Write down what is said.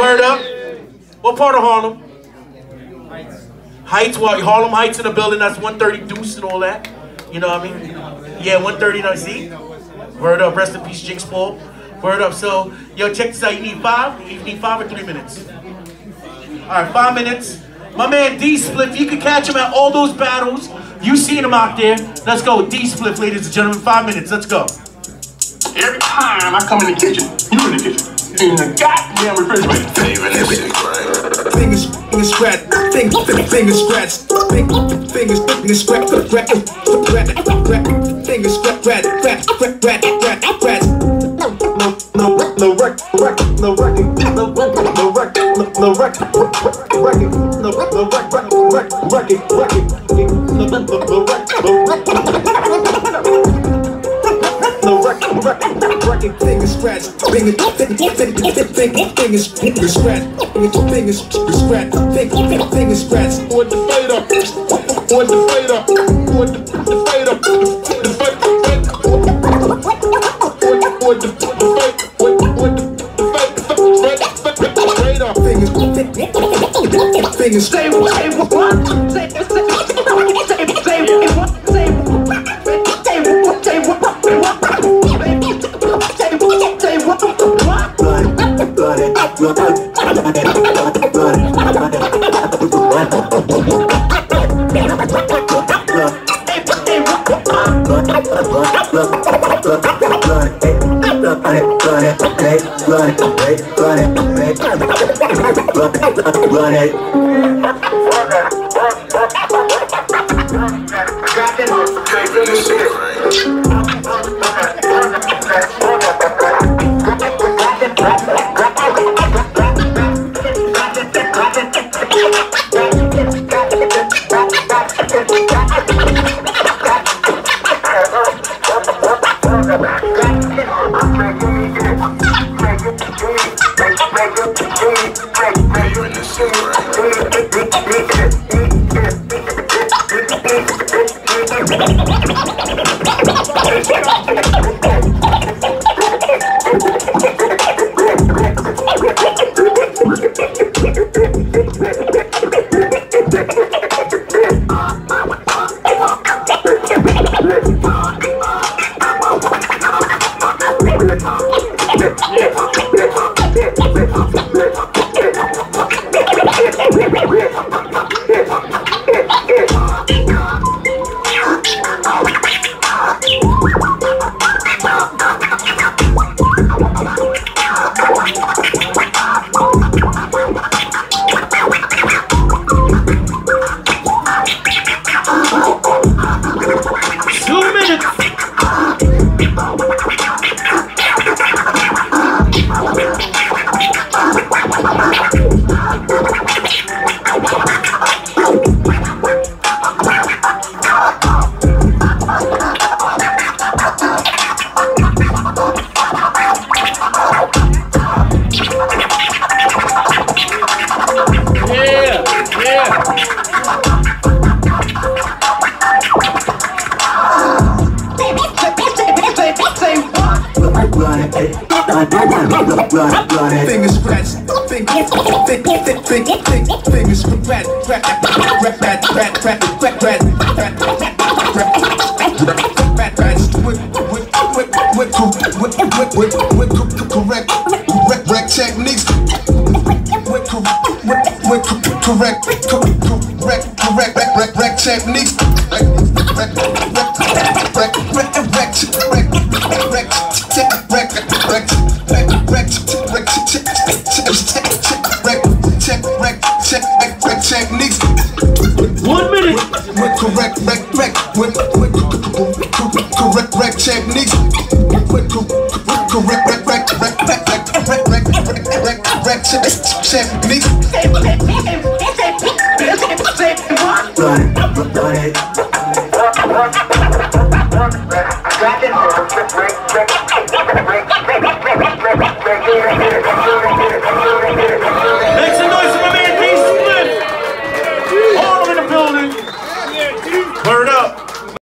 Word up. What part of Harlem? Heights. Well, Harlem Heights in the building. That's 130 Deuce and all that. You know what I mean? Yeah, 130. Now see. Word up. Rest in peace, Jinx Paul. Word up. So, yo, check this out. You need 5? You need 5 or 3 minutes? All right, 5 minutes. My man D Spliff, you can catch him at all those battles. You seen him out there. Let's go. D Spliff, ladies and gentlemen. 5 minutes. Let's go. Every time I come in the kitchen, you in the kitchen. In the goddamn refrigerator. Fingers scratch, fingers scratch, fingers scratch, fingers scratch. Fingers scratch, fingers scratch, fingers scratch. On the fader, on the fader, on the fader, the fader, fingers say what? Fingers scratch, fingers correct techniques. Correct techniques. Techniques. 1 minute. With correct techniques. With correct techniques. Run.